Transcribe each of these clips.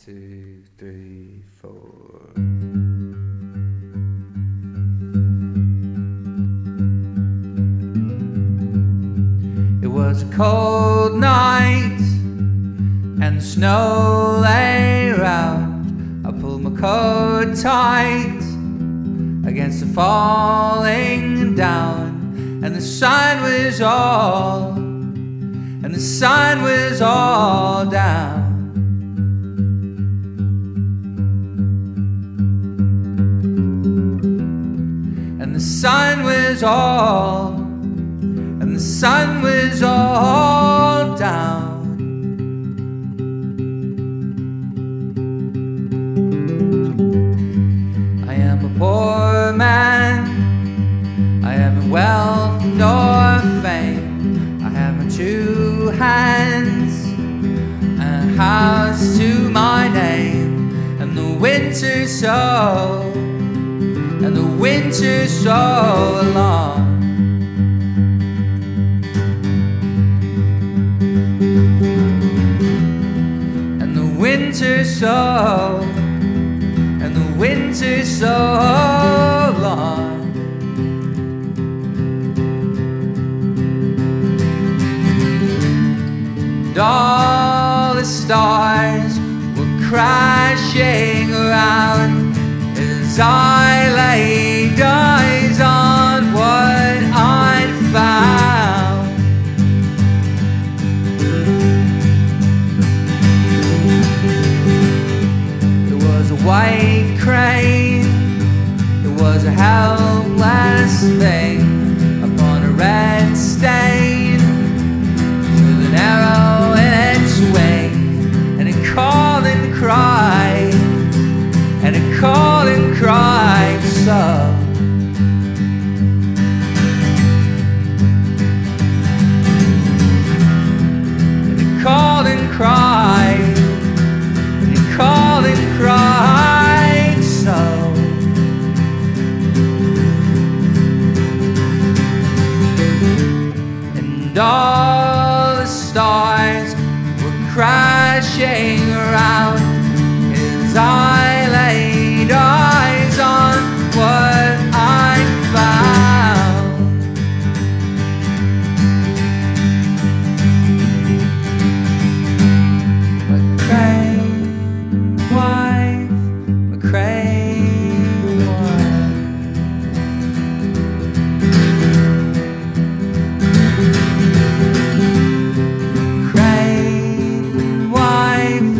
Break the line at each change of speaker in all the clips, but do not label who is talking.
2, 3, 4. It was a cold night and the snow lay round. I pulled my coat tight against the falling down, and the sun was all down. And the sun was all down. I am a poor man, I am in wealth nor fame. I have my 2 hands and a house to my name, and the winter so long. And the winter so long. And all the stars were crashing around as I laid eyes on what I'd found. It was a white crane, it was a helpless thing upon a red stain, with an arrow in its wing, and it called and cried, and it called and cried so. And it called and cried, and it called and cried so. And all the stars were crashing around as I laid eyes on what I found. My crane wife, my crane wife. Crane wife,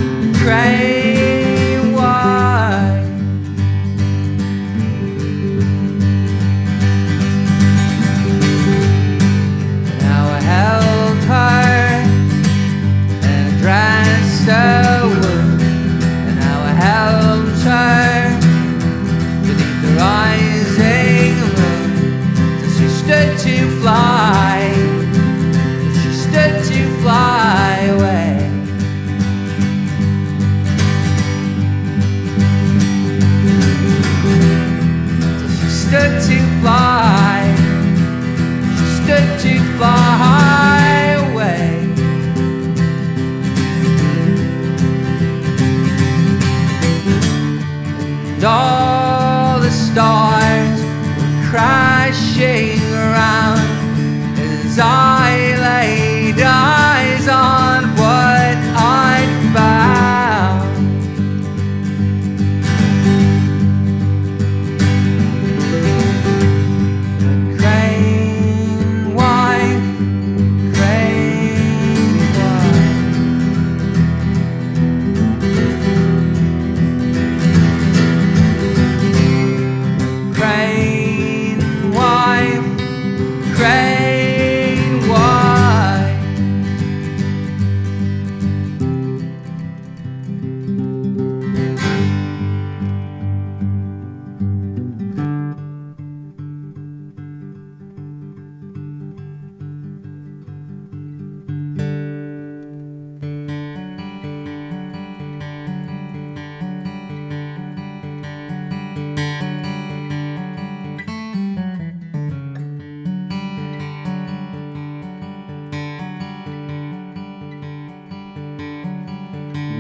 crane wife. Now I held her and dressed her wound, and now I held her beneath the rising moon, till she stood to fly, till she stood to fly away.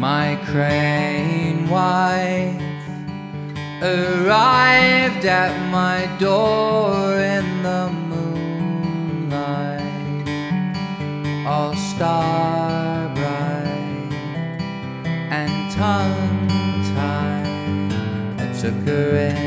My crane wife arrived at my door in the moonlight, all star bright and tongue-tied. I took her in.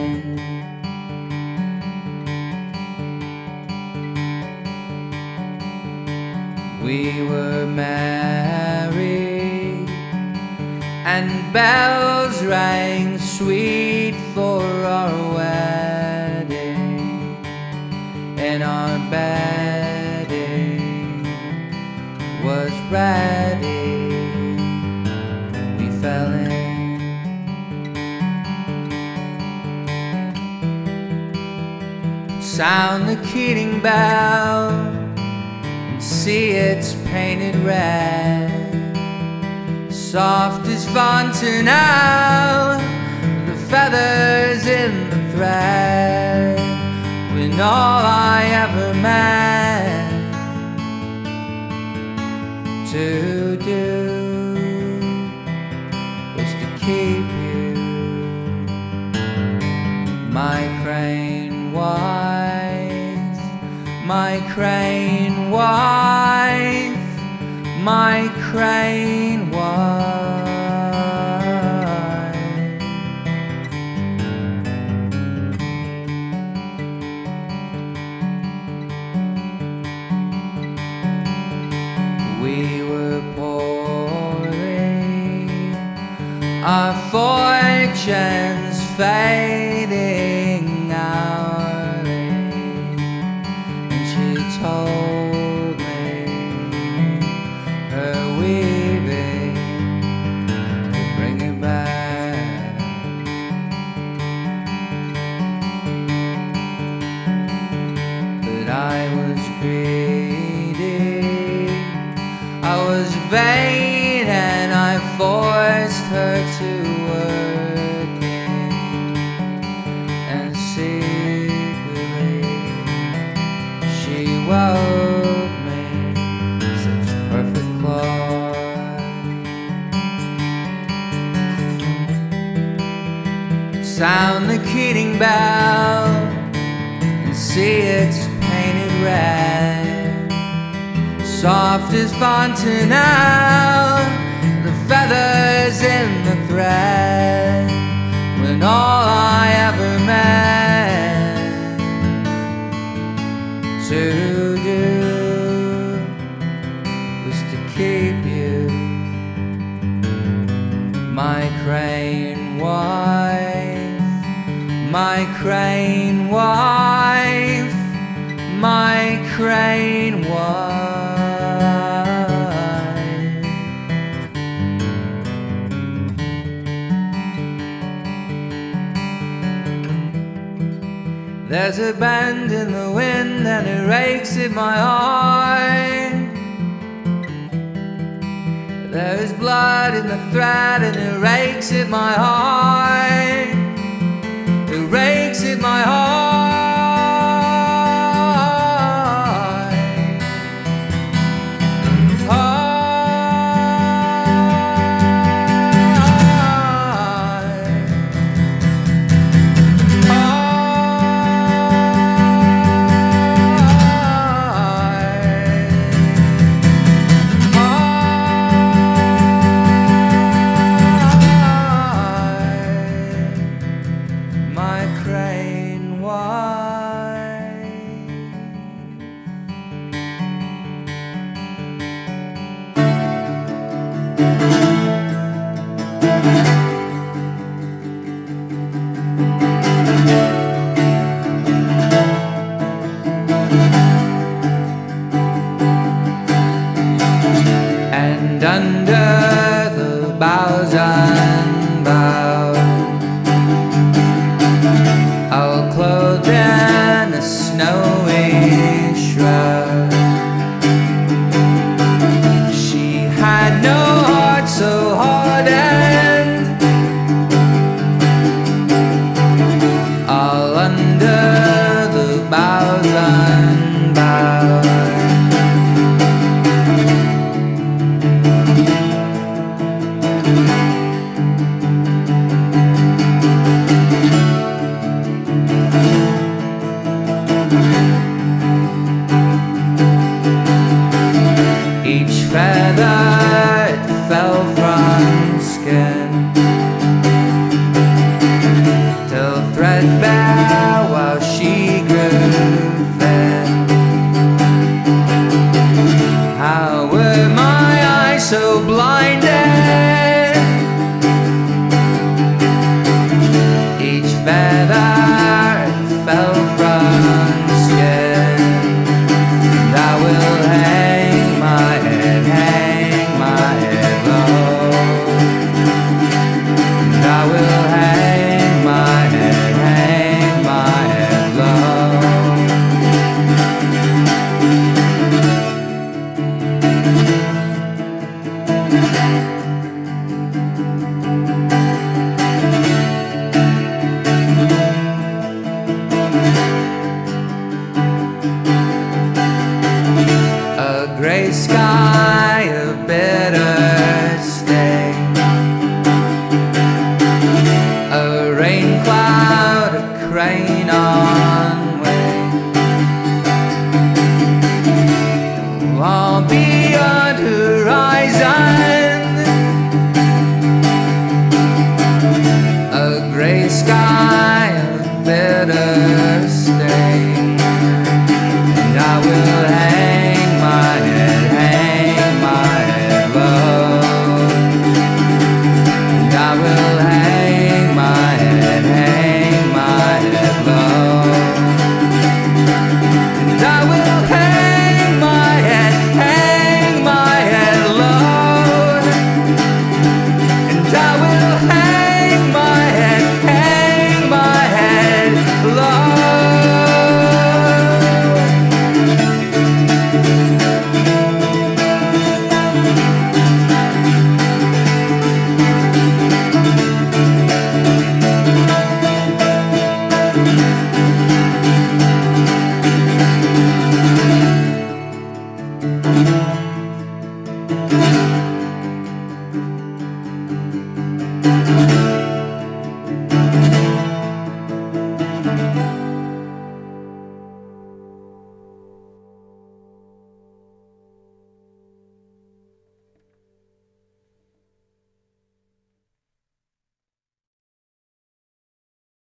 We were married, and bells rang sweet for our wedding, and our bedding was ready when we fell in. Sound the Keating bell, see it's painted red, soft as fontanelle, the feathers in the thread. When all I ever meant to do was to keep you, my crane wife, my crane wife, my crane wife. We were poorly, our fortunes fading hourly, and she told me her weaving would bring it back. But I was greedy, I was vain, and I forced her to working, and secretly she wove me such perfect cloth. Sound the Keating bell and see it's painted red, soft as fontanelle, the feathers in the thread. When all I ever meant to do was to keep you, my crane wife, my crane wife, my crane wife. There's a bend in the wind and it rakes in my heart. There is blood in the thread and it rakes in my heart. It rakes in my heart. And under the boughs unbowed, all clothed in a snowy shroud, she had no heart so hardened, all under the boughs unbowed. Thank you.